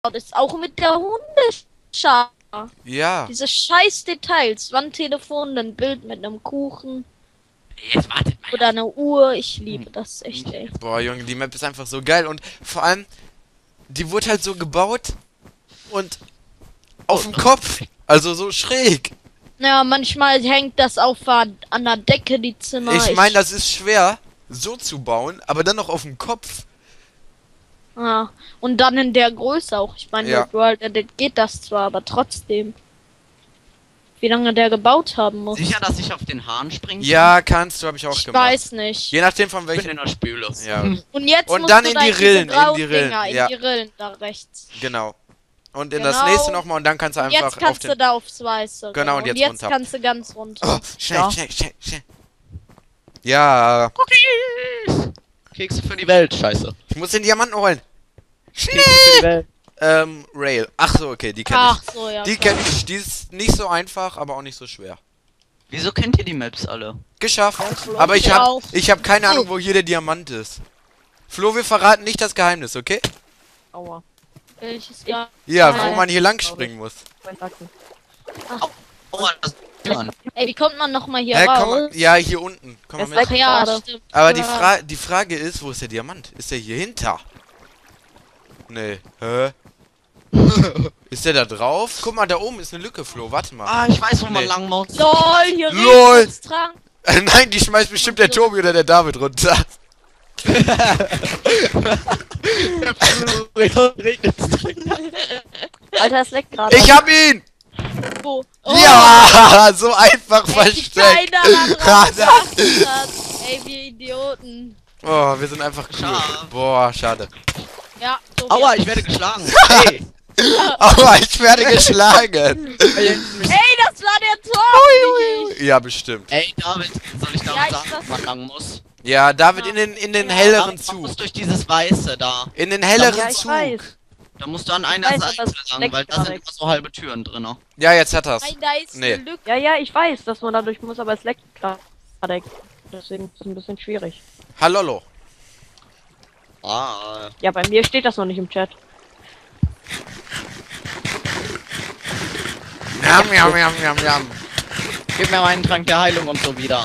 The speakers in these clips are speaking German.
ist, auch mit der Hundeschar. Ja. Diese scheiß Details. Wandtelefon, ein Bild mit einem Kuchen. Jetzt wartet mal. Oder eine Uhr. Ich liebe das echt, ey. Boah, Junge, die Map ist einfach so geil. Und vor allem, die wurde halt so gebaut und auf dem Kopf. Also so schräg. Ja, manchmal hängt das auch an der Decke, die Zimmer. Ich meine, das ist schwer, so zu bauen, aber dann noch auf dem Kopf. Ja, und dann in der Größe auch. Ich meine, Ja. World Edit geht das zwar, aber trotzdem. Wie lange der gebaut haben muss. Sicher, dass ich auf den Hahn springen kann? Ja, kannst du, habe ich auch Ich gemacht. weiß nicht. Je nachdem von Ich bin welchen. in der Spüle. Ja, Und jetzt Und musst dann du in da die diese Rillen, in die grauen Rillen, Dinger, ja. in die Rillen da rechts. genau. Und in das Genau. nächste nochmal und dann kannst du Und einfach jetzt kannst auf du den... da aufs Weiße. Genau, und jetzt runter. kannst du ganz runter. Oh, schnell, Ja. schnell. Ja, Cookies! Kekse für die Welt, scheiße. ich muss den Diamanten holen. Kekse für die Welt. Rail. Ach so, okay, die kenne Ach ich. so, ja. Die kenne ich. Die ist nicht so einfach, aber auch nicht so schwer. Wieso kennt ihr die Maps alle? Geschafft. Aber ich auch. hab keine Ahnung, wo hier der Diamant ist. Flo, wir verraten nicht das Geheimnis, okay? Aua. Welches Jahr? Ja, Nein. wo man hier lang springen muss. Mein Nacken. Oh Mann, das ist an. Ey, wie kommt man nochmal hier Hä, raus? komm, ja, hier unten. Komm mal Es mit. leckt Ach ja, gerade. stimmt. Aber Ja. die Frage ist, wo ist der Diamant? Ist der hier hinter? Nee. Hä? Ist der da drauf? Guck mal, da oben ist eine Lücke, Flo. Warte mal. Ah, ich weiß, wo man Nee. lang muss. LOL, hier LOL. regnet's Trank. Nein, die schmeißt bestimmt der Tobi oder der David runter. Alter, es leckt gerade. Ich hab ihn! Wo? Ja, so einfach Ey, wie versteckt. keiner da drauf geachtet hat. Ey, wir Idioten. Oh, wir sind einfach cool. Schade. Boah, schade. Ja, so Aua, ich werde geschlagen. Hey! Aber ich werde geschlagen. Ey, das war der Tor! Ja, bestimmt. Ey, David, soll ich Ja, David ich sagen, weiß. wo man lang muss? Ja, David, in den helleren David, man muss Zug. durch dieses Weiße da. In den helleren Ja, ich Zug. weiß. Da musst du an einer weiß, aber Seite es lang, leckt weil da sind gerade. immer so halbe Türen drin. Ja, jetzt hat er's. Nein, da ist Nee. eine Lücke. Ja, ja, ich weiß, dass man dadurch muss, aber es leckt gerade. Deswegen ist es ein bisschen schwierig. Hallolo. Ah. Ja, bei mir steht das noch nicht im Chat. Jam, jam, jam, jam, jam. Gib mir meinen Trank der Heilung und so wieder.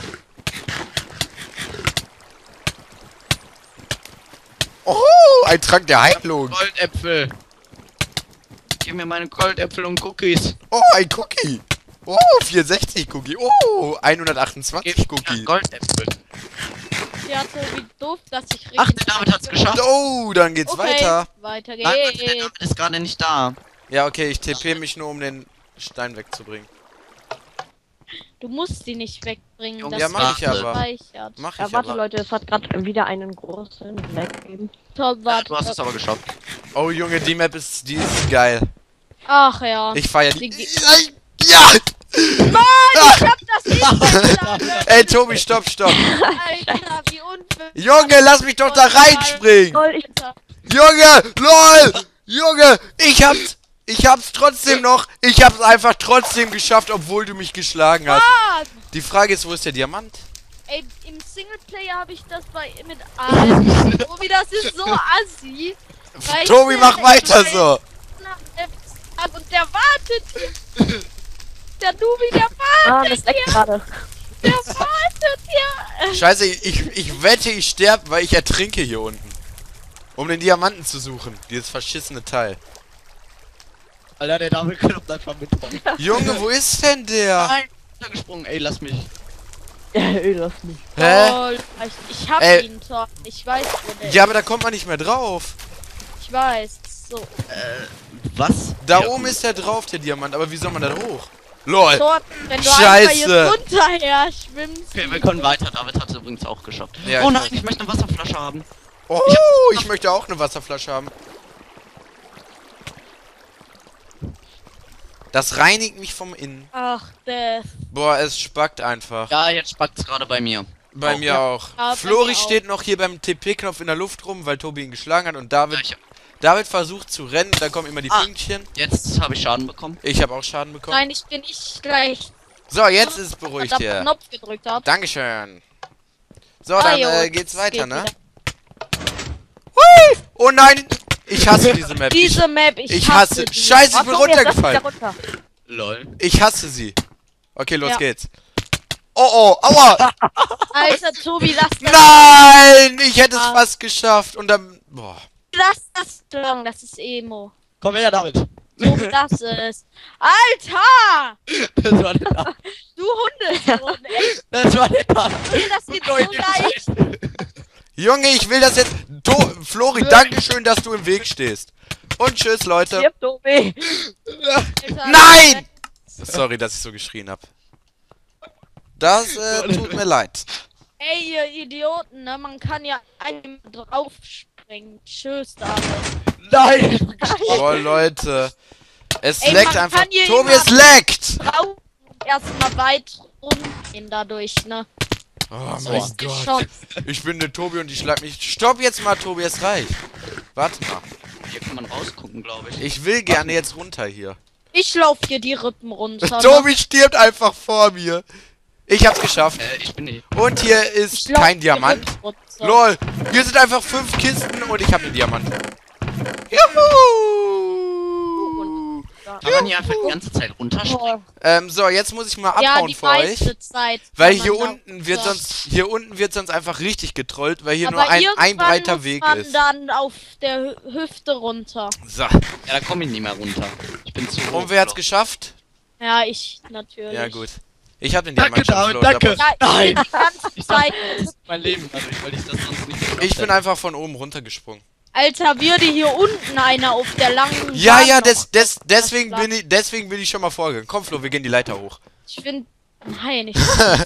Oh, ein Trank der Heilung. Goldäpfel. Gib mir meine Goldäpfel und Cookies. Oh, ein Cookie. Oh, 64 Cookie. Oh, 128 Gib mir Cookie. Goldäpfel. Ja, so wie doof, dass ich richtig. Ach, der David hat's geschafft. Oh, dann geht's Okay, weiter. weiter Nein, der geht's. David ist gerade nicht da. Ja, okay, ich TP mich nur, um den Stein wegzubringen. Du musst sie nicht wegbringen. Junge, Das ja, mach ich wird aber. gespeichert. Mach Ja, ich warte aber. Leute, es hat gerade wieder einen großen Lag gegeben. Top, Ja, warte. du hast es aber geschafft. Oh, Junge, die Map ist, die ist geil. Ach ja. Ich feier die. Die- Ja! Ich hab das nicht verstanden. Ey, Tobi, stopp. Alter, wie unfair. Junge, lass mich doch da reinspringen. Lol, ich Junge, lol. Junge, ich hab's trotzdem noch. Ich hab's einfach trotzdem geschafft, obwohl du mich geschlagen hast. Ah, Die Frage ist, wo ist der Diamant? ey, im Singleplayer habe ich das mit allen. Tobi, das ist so assi. Weißt Tobi, du, mach weiter ich so. nach F- Und der wartet hier. Der Nubi, der Ah, wartet das leckt hier. gerade. Der wartet hier. Scheiße, ich wette, ich sterbe, weil ich ertrinke hier unten. Um den Diamanten zu suchen. Dieses verschissene Teil. Alter, der David kloppt einfach mit dran. Junge, wo ist denn der? Nein, gesprungen. Ey, lass mich. Ja, ey, lass mich. Hä? Oh, ich hab Ey. ihn, Tor. Ich weiß, wo der Ja, aber da kommt man nicht mehr drauf. ist. Ich weiß. So. Was? Da Ja, oben gut. ist der drauf, der Diamant. Aber wie soll man da hoch? LOL. Torten, wenn du Scheiße. einfach hier runterher schwimmst. Okay, wir können weiter. David hat es übrigens auch geschafft. Ja, oh ich nein, weiß. ich möchte eine Wasserflasche haben. Oh, ich möchte auch eine Wasserflasche haben. Das reinigt mich vom Innen. Ach, Death. Boah, es spackt einfach. Ja, jetzt spackt's gerade bei mir. Bei auch. mir auch. Ja, bei Flori mir auch. steht noch hier beim TP-Knopf in der Luft rum, weil Tobi ihn geschlagen hat. Und Ja, David versucht zu rennen. Da kommen immer die Ah. Pünktchen. jetzt habe ich Schaden bekommen. Ich habe auch Schaden bekommen. Nein, ich bin nicht gleich. So, jetzt ist es beruhigt verdammt hier. Knopf gedrückt hab. Dankeschön. So, Ah, dann jo, geht's es weiter, geht ne? wieder. Hui! Oh nein! Ich hasse diese Map. Diese Map, Ich hasse. die. Scheiße, ich bin Achtung, jetzt lass mich runtergefallen. da runter. Lol. Ich hasse sie. Okay, los Ja. geht's. Oh, aua. Alter, Tobi, lass das. Nein, ich hätte es Ah. fast geschafft. Und dann, boah. Lass das lang, das ist Emo. Komm her damit. Tobi, lass es. Alter! Das war der Mann. Du Hundesohn, echt, Das war der Mann. das geht so leicht. Junge, ich will das jetzt. Flori, danke schön, dass du im Weg stehst. Und tschüss, Leute. Stirb, Tobi. Alter, Nein! Sorry, dass ich so geschrien hab. Das tut mir leid. Ey, ihr Idioten, ne? Man kann ja einem draufspringen. Tschüss, David. Nein, ich bin gestorben. Oh, Leute. Es Ey, leckt man einfach. kann hier Tobi, immer- es leckt! Drauf erstmal weit rumgehen dadurch, ne? Oh So mein ist die Gott. Chance. Ich bin der Tobi und ich schlag mich. Stopp jetzt mal, Tobi, es reicht. Warte mal. Hier kann man rausgucken, glaube ich. Ich will gerne jetzt runter hier. Ich lauf dir die Rippen runter. Ne? Tobi stirbt einfach vor mir. Ich hab's geschafft. Ich bin nicht. Und hier ist Ich lauf kein die Diamant. Rippen runter. LOL. Hier sind einfach 5 Kisten und ich habe einen Diamant. Juhu! Kann man hier einfach die ganze Zeit runterspringen? Oh. So, jetzt muss ich mal Ja, abhauen die für euch. meiste Zeit. Weil kann hier man da unten wird runter. sonst einfach richtig getrollt, weil hier Aber nur ein irgendwann breiter muss Weg man ist. dann auf der Hüfte runter. So. Ja, da komme ich nicht mehr runter. Ich bin zu hoch. Und wer hat's geschafft? Ja, ich natürlich. Ja, gut. Ich hab den Danke, Diamant schon David, danke. Ja, ich bin die ganze Zeit. mein Leben dadurch, weil ich das sonst nicht geschafft Ich bin hätte. einfach von oben runtergesprungen. Alter, würde hier unten einer auf der langen Ja, Bahn ja, noch- deswegen bin ich schon mal vorgegangen. Komm, Flo, wir gehen die Leiter hoch. Ich finde. Nein, ich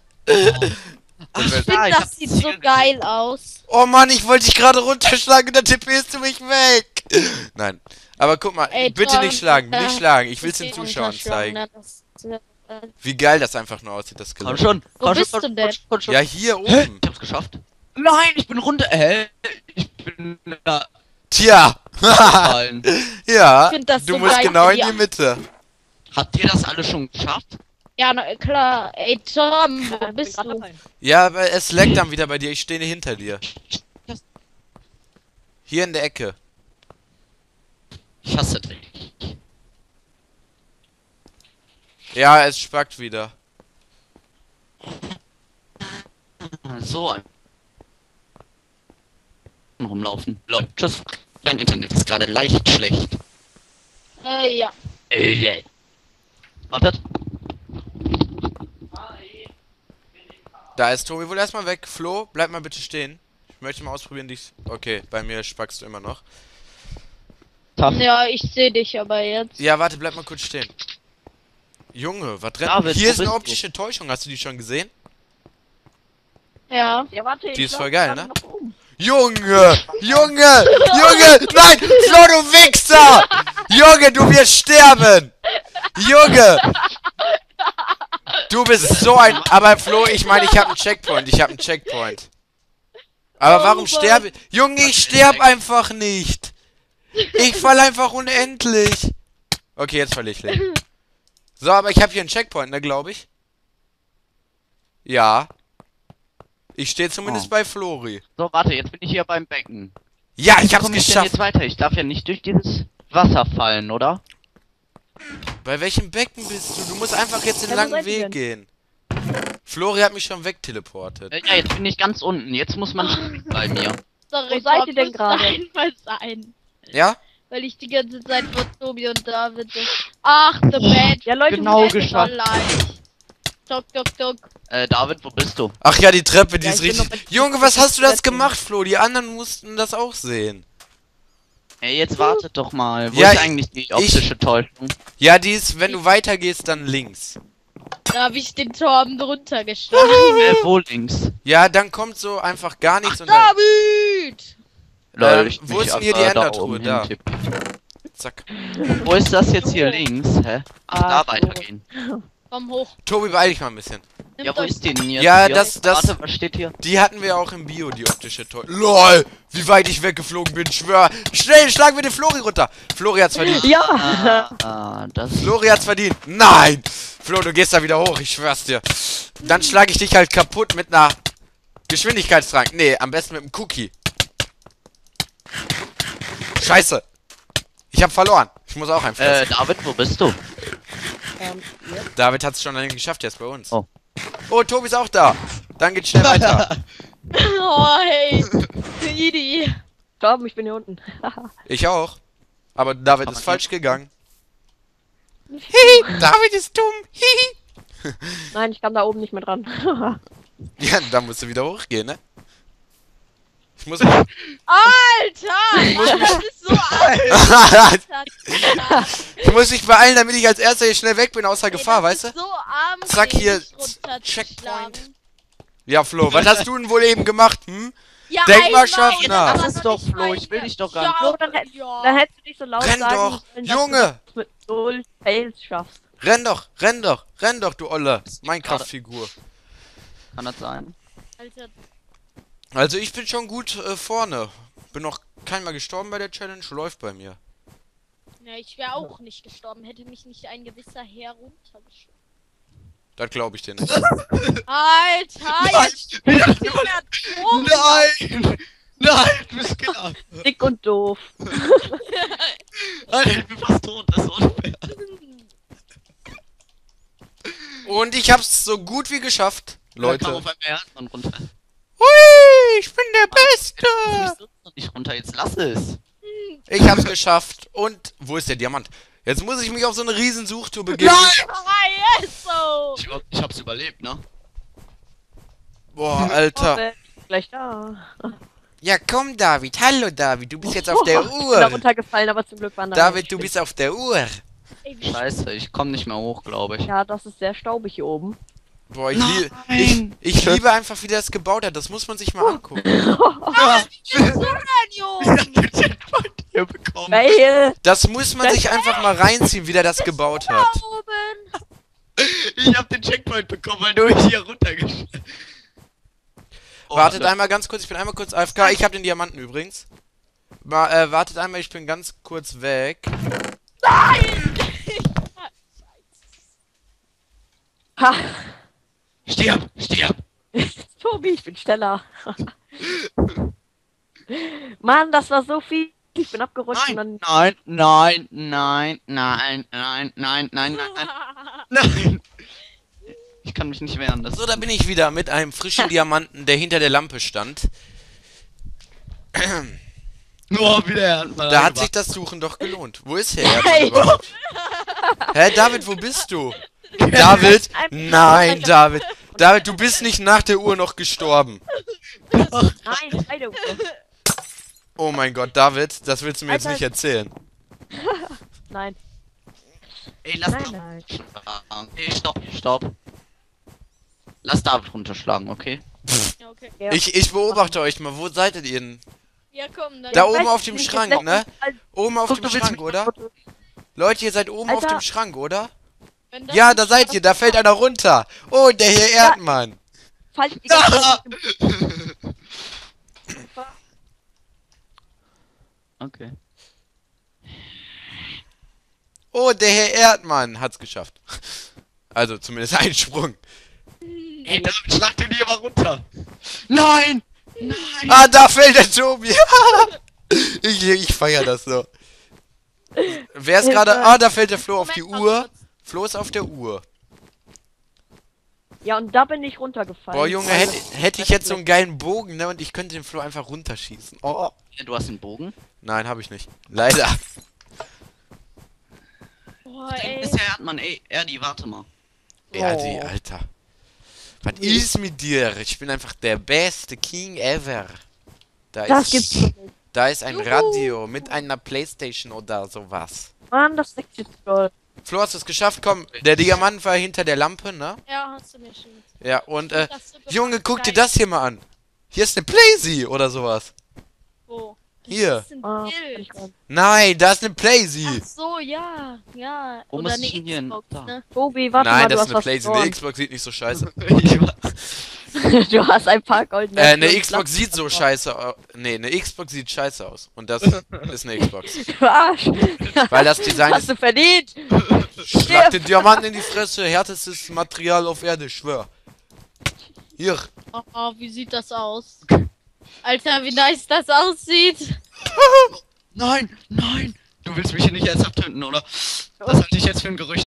Ach, finde, ich hab das sieht so geil aus. Oh Mann, ich wollte dich gerade runterschlagen, dann tippst du mich weg. Nein. Aber guck mal, Ey, bitte Tom, nicht schlagen, nicht schlagen. Ich will's den Den Zuschauern unterschlagen, zeigen. ne, das- Wie geil das einfach nur aussieht, das Komm Skelett. schon. Wo Komm bist schon, du denn? komm schon. Ja, hier Hä? oben. Ich hab's geschafft. Nein, ich bin runter. Ich bin da Tja. gefallen. Ja, Ich find das du so musst geil, genau in ja. die Mitte. Habt ihr das alle schon geschafft? Ja, na klar. Ey, Tom, wo bist du? Ja, aber es leckt dann wieder bei dir. Ich stehe hinter dir. Hier in der Ecke. Ich hasse dich. Ja, es spackt wieder. So ein rumlaufen. Tschüss. Dein Internet ist gerade leicht schlecht. Ja. Wartet. Da ist Tobi wohl erstmal weg. Flo, bleib mal bitte stehen. Ich möchte mal ausprobieren, dich. Okay, bei mir spackst du immer noch. Ja, ich sehe dich aber jetzt. Ja, warte, bleib mal kurz stehen. Junge, was rennt? David, Hier wo ist eine bist du? optische Täuschung. Hast du die schon gesehen? Ja. Ja, warte, Die ich ist lauf voll geil, gerade ne? nach oben. Junge! Junge! Junge! Nein! Flo, du Wichser! Junge, du wirst sterben! Junge! Du bist so ein... Aber Flo, ich meine, ich habe einen Checkpoint. Ich habe einen Checkpoint. Aber Oh warum Mann. sterbe... Junge, ich sterb einfach nicht! Ich fall einfach unendlich! Okay, jetzt falle ich Leben. So, aber ich habe hier einen Checkpoint, ne, glaube ich. Ja. Ich stehe zumindest Oh. bei Flori. So, warte, jetzt bin ich hier beim Becken. Ja, ich Wie hab's komm ich denn geschafft. jetzt weiter? Ich darf ja nicht durch dieses Wasser fallen, oder? Bei welchem Becken bist du? Du musst einfach jetzt den Ja, wo langen seid ihr Weg denn? gehen. Flori hat mich schon wegteleportet. Ja, jetzt bin ich ganz unten. Jetzt muss man springen bei mir. Sorry, Wo seid Tom, ihr denn muss gerade? einmal sein. Ja? Weil ich die ganze Zeit vor Tobi und David so. Ach, the bad. Ja, Leute, Genau wo ist geschafft. so leicht. Tok, tok, tok. David, wo bist du? Ach ja, die Treppe, die Ja, ist ich bin richtig... noch bei- Junge, was hast du das gemacht, Flo? Die anderen mussten das auch sehen. Ey, jetzt wartet doch mal. Wo Ja, ist eigentlich die optische Täuschung? Ja, die ist, wenn du weitergehst, dann links. Da habe ich den Torben drunter geschlagen. Wo links? Ja, dann kommt so einfach gar nichts und dann... David! wo ist denn hier die Endertruhe? Da. Zack. Wo ist das jetzt hier links? Hä? Ach, da so. weitergehen. Komm hoch. Tobi, beeil dich mal ein bisschen. Nimmt Ja, wo euch- ist die denn jetzt? Ja, hier? das- Warte, was steht hier? Die hatten wir auch im Bio, die optische Täuschung. LOL! Wie weit ich weggeflogen bin, schwör. Schnell, schlagen wir den Flori runter. Flori hat's verdient. Ja! Das... Flori hat's verdient. Nein! Flo, du gehst da wieder hoch, ich schwör's dir. Dann schlage ich dich halt kaputt mit einer Geschwindigkeitstrank. Nee, am besten mit einem Cookie. Scheiße. Ich hab verloren. Ich muss auch einfressen. David, wo bist du? Ja. David hat's schon lange geschafft, jetzt bei uns. Oh. Oh, Tobi ist auch da. Dann geht's schnell weiter. Oh, hey. Idi. Stopp, ich bin hier unten. Ich auch. Aber David Aber ist falsch gegangen. Hihi, David ist dumm. Hihi. Nein, ich kam da oben nicht mehr dran. Ja, da musst du wieder hochgehen, ne? Ich muss mich... Alter! Das ist so arm. Ich muss mich beeilen, damit ich als erster hier schnell weg bin, außer Gefahr, weißt du? So arm. Zack, hier, Checkpoint. Ja, Flo, was hast du denn wohl eben gemacht, hm? Ja, Denk mal, einmal, Schaffner. aber Das ist doch nicht Flo, ich will dich doch gar nicht. Flo, dann Ja. hättest du nicht so laut Renn sagen doch, sollen, dass Junge. du das mit 0 Fails schaffst. Renn doch, renn doch, renn doch, du olle Minecraft-Figur. Kann das sein? Alter, Also ich bin schon gut vorne. Bin noch keinmal gestorben bei der Challenge, läuft bei mir. ja, ich wäre auch nicht gestorben, hätte mich nicht ein gewisser Herr runtergeschoben. Das glaube ich dir nicht. Alter, jetzt bin ich mehr tot. Nein! Nein, du bist klar. Dick und doof. Alter, ich bin fast tot, das ist unfair. Und ich hab's so gut wie geschafft, Da kam Leute. auf einmal Erdmann runter. Hui, ich bin der Beste. Wieso noch nicht runter? Jetzt lass es. Ich hab's geschafft. Und wo ist der Diamant? Jetzt muss ich mich auf so eine riesen Suchtour begeben. Ah, yes, so. Ich hab's überlebt, ne? Boah, Alter. Gleich da. Ja, komm, David. Hallo, David. Du bist jetzt auf der Ich bin da Uhr. runtergefallen, aber zum Glück waren da David, nicht. du bist auf der Uhr. Ey, wie Scheiße, ich komm nicht mehr hoch, glaube ich. Ja, das ist sehr staubig hier oben. Boah, Nein. ich liebe einfach, wie der es gebaut hat. Das muss man sich mal angucken. bist du denn, Junge? Hier bekommen. Fail! Das muss man sich einfach mal reinziehen, wie der das gebaut hat. Da oben. Ich hab den Checkpoint bekommen, weil du mich hier runtergeschmissen. Oh, Wartet einmal ganz kurz, ich bin einmal kurz AFK. Ich habe den Diamanten übrigens. Wartet einmal, ich bin ganz kurz weg. Ha! Stirb, stirb. Tobi, ich bin schneller. Mann, das war so viel. Ich bin abgerutscht und dann. Nein, nein, nein, nein, nein, nein, nein, nein, nein, nein. Ich kann mich nicht wehren. Das So, da bin ich wieder mit einem frischen Diamanten, der hinter der Lampe stand. nur wieder Erdmann. Da hat sich das Suchen doch gelohnt. Wo ist der Erdmann überhaupt? Hä, David, wo bist du? David? Nein, David. David, du bist nicht nach der Uhr noch gestorben. Nein, beide. Oh mein Gott, David, das willst du mir jetzt Alter. nicht erzählen. Nein. Ey, lass Nein, David nein. runterschlagen. Ey, stopp, stopp. Lass David runterschlagen, okay? Ja, okay. Ja. Ich beobachte euch mal, wo seid ihr denn? Ja, komm, dann. Da Ich oben weiß auf dem nicht, Schrank, jetzt ne? letztens- Oben auf Guck, dem du willst Schrank, mich oder? Leute, ihr seid oben auf Alter. dem Schrank, oder? Wenn das Ja, nicht da seid ihr, da fällt einer runter. Oh, der hier Erdmann. Falsch die ganze Zeit. Okay. Oh, der Herr Erdmann hat's geschafft. Also zumindest einen Sprung. Ey, David, schlag den hier mal runter. Nein! Nein! Ah, da fällt der Tobi. ich feier das so. Wer ist gerade... Ah, da fällt der Flo auf die Moment mal Uhr. kurz. Flo ist auf der Uhr. Ja, und da bin ich runtergefallen. Boah, Junge, hätte ich jetzt so einen geilen Bogen, ne? Und ich könnte den Flo einfach runterschießen. Oh. Du hast den Bogen? Nein, habe ich nicht. Leider. Boah, Da ey. ist der Erdmann, ey, Erdi, warte mal. Erdi, Alter. Was ist mit dir? Ich bin einfach der beste King ever. Das gibt's nicht. Da ist ein Juhu. Radio mit einer Playstation oder sowas. Mann, das ist jetzt toll. Flo, hast du es geschafft? Komm, der Diamant war hinter der Lampe, ne? Ja, hast du mir schon. Ja, und Das so Junge, guck dir geil. das hier mal an. Hier ist eine Playsee oder sowas. Wo? Hier. Das ist ein Ah, Bild. Nein, da ist eine Playsee. Ach so, ja. Ja. Wo Oder muss eine ich denn hier hin? Xbox, Da. ne? Tobi, warte Nein, mal, das du ist eine hast Playsee. was Eine verloren. Xbox sieht nicht so scheiße. Du hast ein paar goldene. Eine Xbox sieht so scheiße aus. Nee, eine Xbox sieht scheiße aus. Und das ist eine Xbox. Du Arsch. Weil das Design Hast ist... du verdient. Schlag den Diamanten in die Fresse. Härtestes Material auf Erde, ich schwör. Hier. Oh, wie sieht das aus? Alter, wie nice das aussieht. Nein, nein! Du willst mich hier nicht ernsthaft töten, oder? Das halte ich jetzt für ein Gerücht.